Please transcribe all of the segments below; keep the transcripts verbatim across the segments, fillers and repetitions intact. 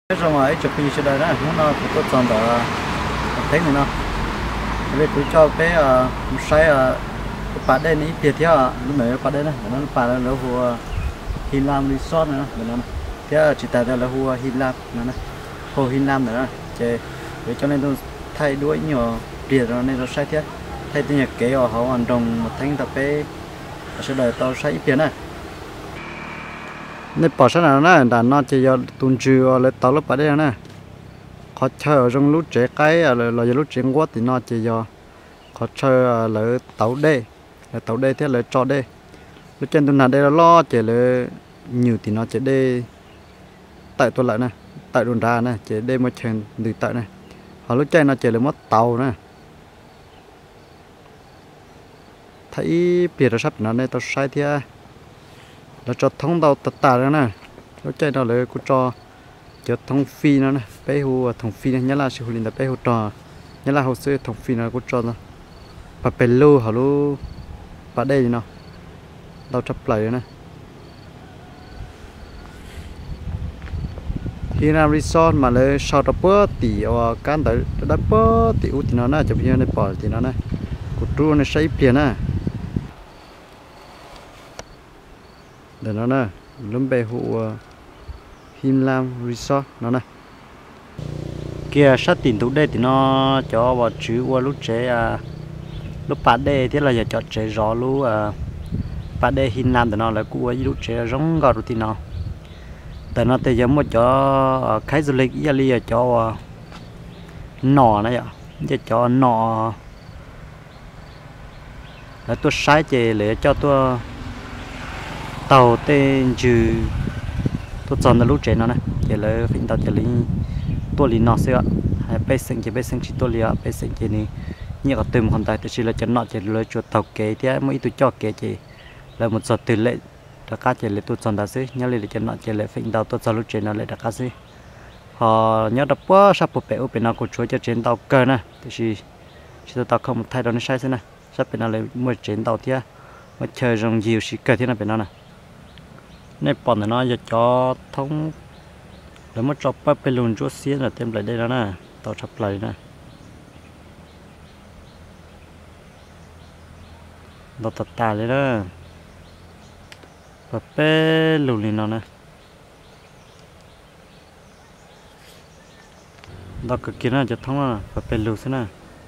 rồi mà ấy chụp hình trên đây đó nó nó cũng có chọn đó thấy này nó bây cứ cho cái một sai cái bản đây này tiếp theo lúc này bản đây này nó bản là hồ Hin Lam Resort nữa nó thế chỉ tại là hồ Hin Lam nó hồ Hin Lam nữa chơi để cho nên tôi thay đuổi nhiều tiền rồi nên nó sai thế thay tiếng nhật kế ở họ hoàn đồng một thanh tập cái sẽ đợi tao sai ít tiền này nên bỏ sát nào nè đàn nó chỉ do tuần trưa lấy tàu lúc ở đây nè khó chơi ở trong lúc trẻ cái là là lúc trẻ quá thì nó chỉ do khó chơi là tàu đê là tàu đê thế là cho đê lúc trên tuần nào đây là lo chỉ là nhiều thì nó chỉ đê tại tôi lại nè tại đồn ra nè chỉ đê một chân từ tại này họ lúc trên nó chỉ là mất tàu nè thấy biệt là sắp nó này tao sai thế là cho thông đầu tạt tạt nữa nè nó chơi đó là cô cho cho thông phi nó nè bé hồ thông phi nhớ là sự linh là bé hồ trò nhớ là hồ sơ thông phi nó cô cho nó và bé lô hả lô và đây nó đâu chấp lại nè khi nào resort mà lấy sau đó bữa thì ở can tới đã bữa thì út nó nè chụp hình này bỏ thì nó nè cô tru này xây tiền nè để nó nè lấm bè hộ Hin Lam Resort nó nè kia sát tiền tụ đây thì nó cho vào chữ qua lúc chế à lúc bắt đây thế là giờ cho chế gió lúc à bắt đây Hin Lam thì nó là cua lúc chế giống gạo thì nó tại nó thì giống một cho khai du lịch Italy cho nọ này ạ để cho nọ là tôi sai chế để cho tôi tàu tên trừ tôi chọn là lúc trẻ nó này chỉ là phim tàu chỉ là tôi liền nó xưa hay bây sinh chỉ bây sinh chỉ tôi liền bây sinh chỉ này như ở từng hoàn tại tôi chỉ là chọn nó chỉ là chuột tàu kế thì mỗi tôi cho kế chỉ là một giọt từ lệ đặc cá chỉ là tôi chọn đã xí nhớ là chọn nó chỉ là phim tàu tôi chọn lúc trẻ nó lại đặc cá xí họ nhớ đập quá sắp bộ bể bên nào cũng chúa cho trên tàu cơ nè thì chỉ chỉ tàu không thay đổi nó sai thế này sắp bên nào lại mua trên tàu thì mà chờ rong nhiều chỉ cơ thế này bên nào nè này bọn nó giờ cho thông để mà cho bắp bên luôn chút xíu là thêm lại đây đó nè tao chập lại nè đào tạt tạt lên đó bắp bên luôn lên nó nè đào cái kia nó cho thông à bắp bên luôn xí nè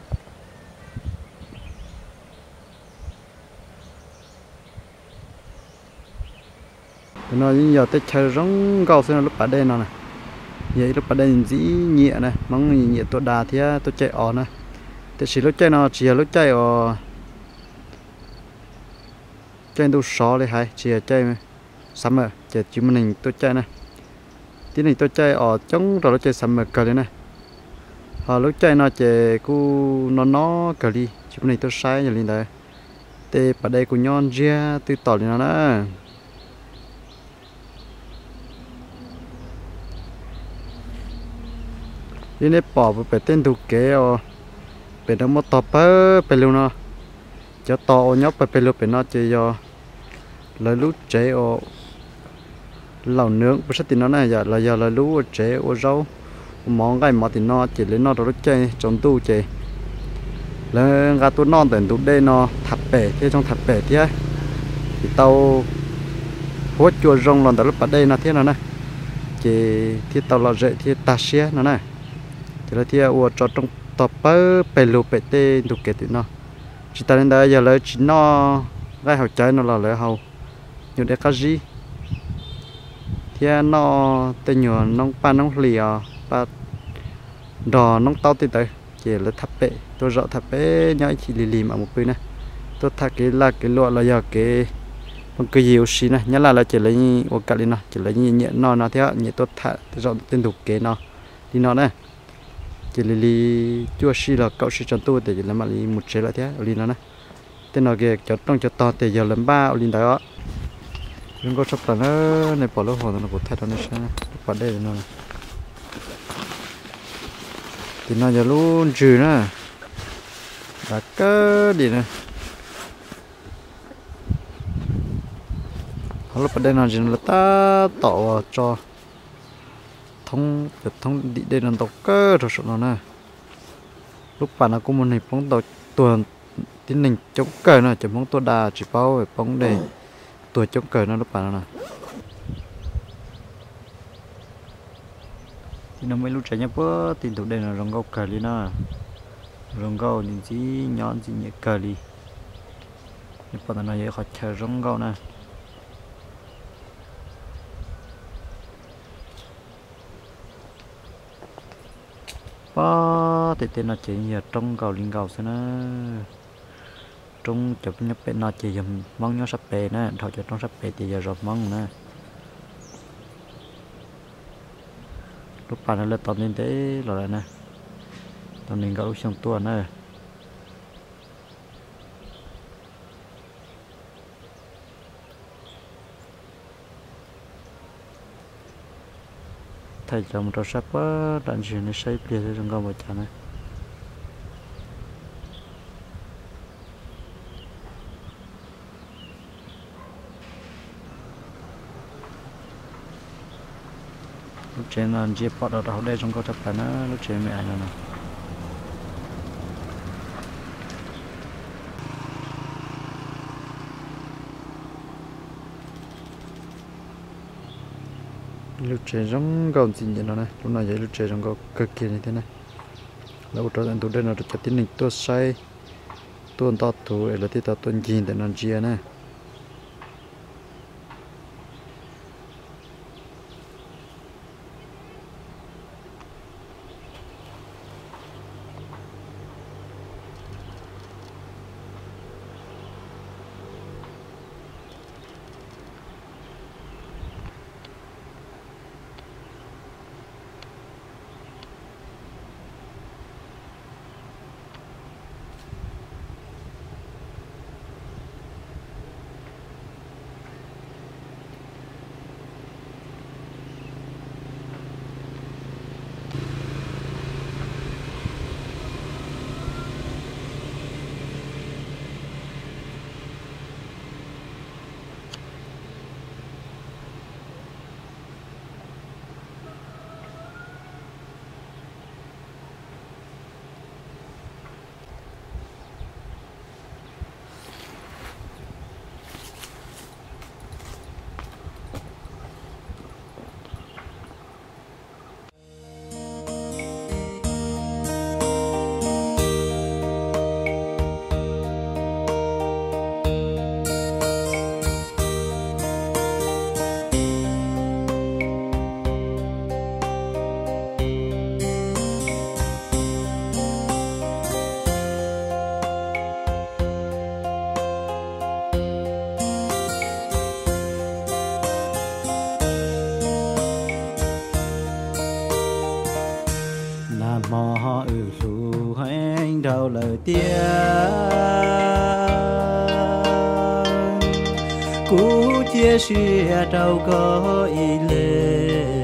nó giờ tới chơi giống gạo xem lúc ở đây nó này vậy lúc ở đây dĩ nhẹ này mong nhẹ tôi đà thì tôi chạy ở này thì chỉ lúc chạy nó chỉ lúc chạy ở chạy đâu xó đấy hay chỉ chạy sắm mà chạy chỉ mình tôi chạy này tí này tôi chạy ở chống rồi lúc chạy sắm mà cờ đấy này họ lúc chạy nó chạy cu nó nó cờ đi chỉ mình tôi sai như lên đây thì ở đây của nhon ria từ tỏi nó nè đi nếp bỏ về tên thủ kế ở về đó một tọp á về luôn nó cho to nhóc về luôn về nó chơi do là lú chế ở lẩu nướng bữa sau thì nó này giờ là giờ là lú chế ở rau món cái mà thì nó chỉ lấy nó rồi chơi trong tu chơi là gà tu non tận tu đây nó thập bể thế trong thập bể thế thì tàu hốt chua rong lần tới lúc ở đây nó thế nào nè chỉ thì tàu là dễ thì ta xe nó này thì là thia uo cho trong tập bơ bể lụp bể tê đủ kẹt thì nó chỉ ta đến đây giờ lấy chỉ nó gai hậu trái nó là lấy hậu nhiều để cái gì thia nó tê nhỏ nông pan nông lìa và đò nông tao thì tới chỉ là tháp bể tôi rõ tháp bể nhảy chỉ lì lì mà một bên này tôi thà cái là cái lụa là giờ cái bằng cái nhiều xí này nhớ là là chỉ lấy ô cà li nó chỉ lấy nhẹ nó nó theo nhẹ tôi thà tôi rõ tên đủ kế nó đi nó này chỉ li chua xí là cậu xí chọn tu để làm mà li một chế lại thế li nó nè tên nào kia cho trong cho to để giờ làm ba li đó đừng có chọc tao nữa này bỏ lỗ hồ nó có thay nó sẽ bắt đây nó thì nó giờ luôn trừ nè đã cơ đi nè họ lúc bắt đây nó chỉ là ta tạo cho thông việc thông đi đây là tàu cơ rồi số nó nè lúc bạn nó cũng muốn hình bóng tàu tuần tin mình chống cờ nè chỉ bóng tua đà chỉ bao về bóng để tuổi chống cờ nó lúc bạn nè thì nó mới lúc trẻ nhá bữa tin tụ đây là rong gấu cờ đi nè rong gấu những chỉ nhọn chỉ nhẹ cờ đi nhưng bạn nó vậy khỏi chờ rong gấu nè ba thì tên nó chỉ giờ trong cầu liên cầu xem nó trong chụp nhập bên nó chỉ dùng mong nhớ sắp bể nè thôi cho trong sắp bể thì giờ rồi mong nè lúc bạn nó lên tàu lên thế rồi nè tàu mình có lúc xong tua nè thầy chồng cho sắp quá đạn gì nó xây bia cho trong con một chả này lúc trên là chia bọt ở đó đây trong con chập bản á lúc trên mẹ này nè lúc trên giống còn gì vậy nó này lúc nào vậy lúc trên giống có cực kỳ như thế này lâu trở thành tụi đây nó được tiến hành tua say tuôn to tụi là tí tao tuôn gì để nó chia nè mò ừ lù hành đầu lời tiếng cú chia sẻ đâu có ý lệ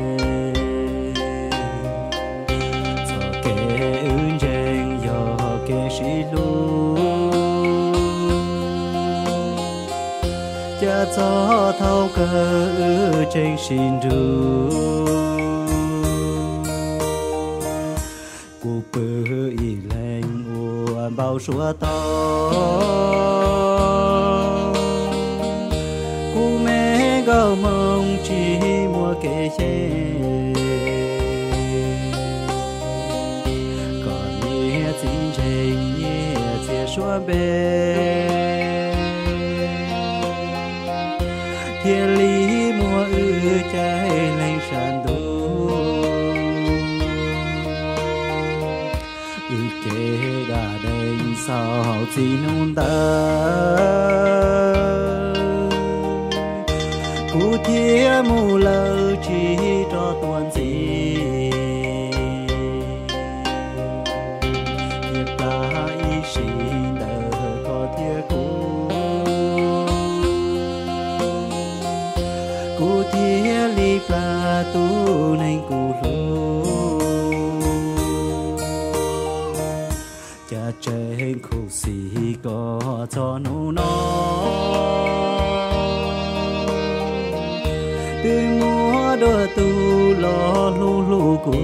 cho kẻ ơn tranh do kẻ sĩ lu cha cho thâu cơ tranh xin ru cụ bự ý lành uốn bao xua to cụ mẹ gạo mong chỉ mua kê che còn nhẹ chính trình nhẹ chia xua bê thiên lý mua ư trái lành sàn đô ư kê đã đánh sao chỉ nôn ta cụ thia mù lơ chỉ cho tuần gì thiệp ta ý xin đờ có thia cụ cụ thia li pla tu nên cụ lu cha trên khu xì có cho nụ nó từ mùa mua đua tu lo lu lu cu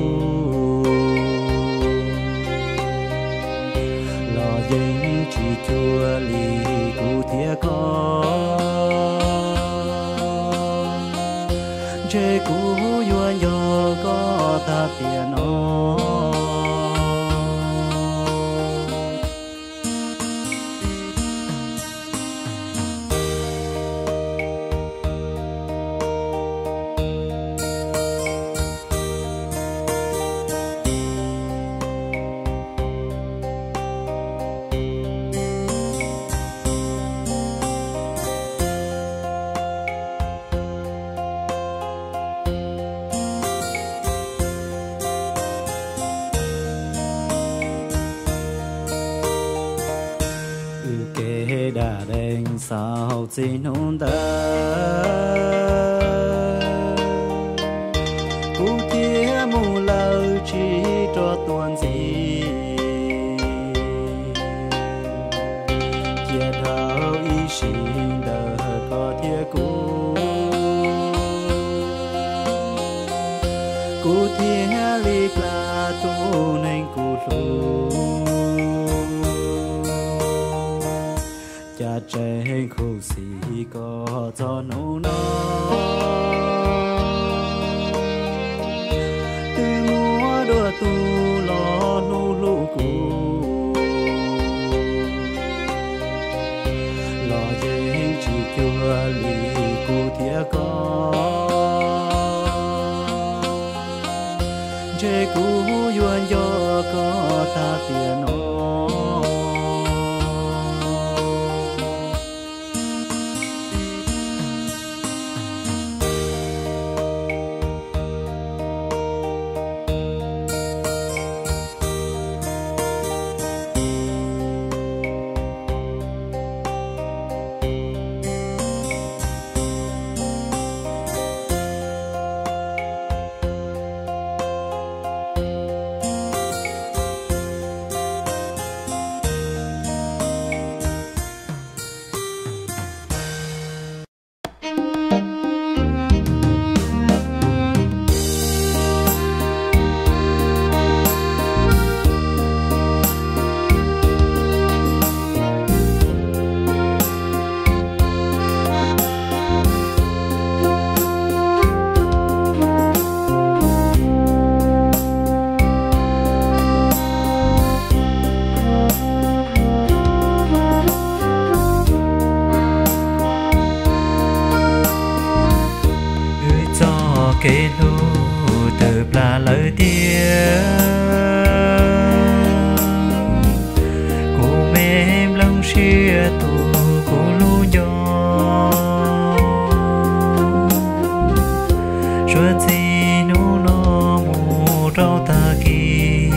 lo dính chỉ chua lì cu thia con chế cu yuan yo có ta tiền nó đã đen sao xin hôn ta cú thia mù lâu chỉ cho tuần gì chia thao ý xin đờ có thia cú cú thia li là tu nên cú lu cha trẻ khu xì có cho nô nó từ mua đua tu lo lu lu cu lo dễ chỉ chua lì cu thia con chế cu yuan yo có ta tiền nó kể lu từ là lời tiếng cô mềm lòng chia tu cô lu nhỏ chúa gì nu nó mù rau ta kỳ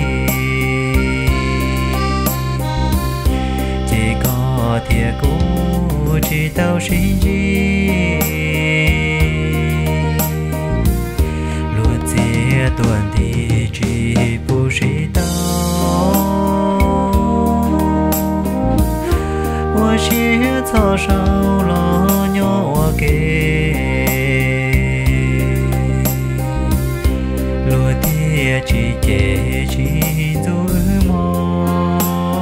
chỉ có thiệt cô chỉ tao xin gì tuần thì chỉ bù sĩ tao我是草烧了鸟我给落地只结只做梦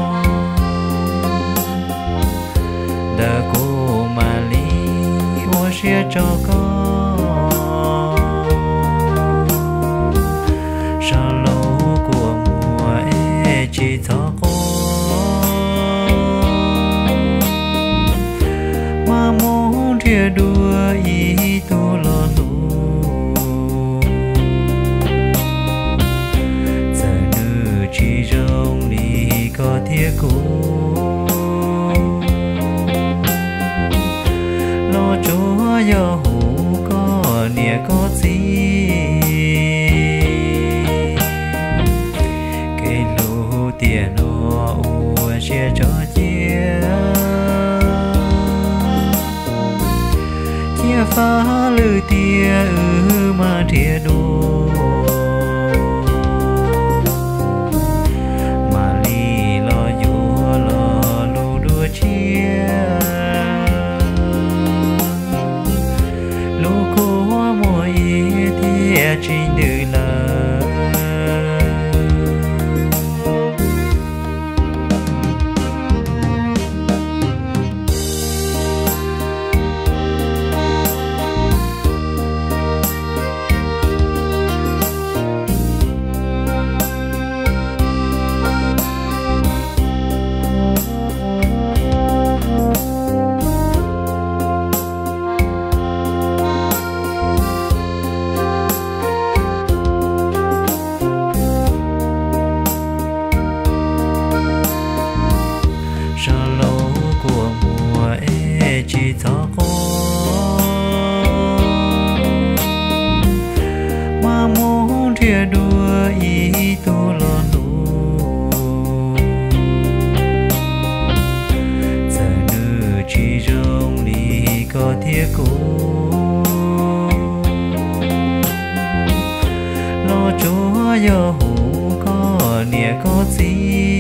的古马里我是找个chỉ thọ cô mà muốn chia đua ý tu lo tu giờ nữ chỉ rong đi có thiệt cô lo chúa giờ hủ có yo hú có nia có gì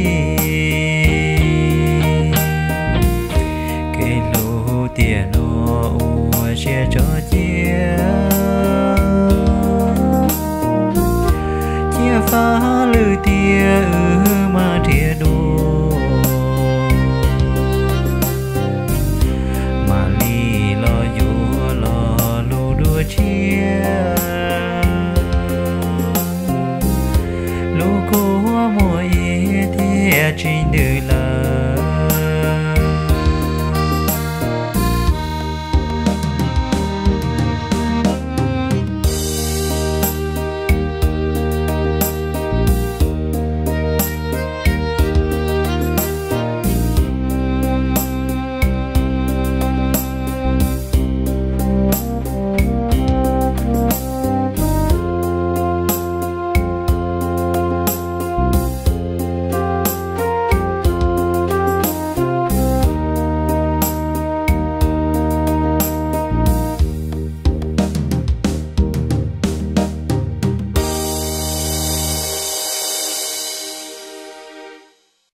cái lũ tiền nó ua che cho chia chia phá lư tia ư mà thia đô mà li lo yo lo lù đua chia lũ cô mùa ý thia trên đời là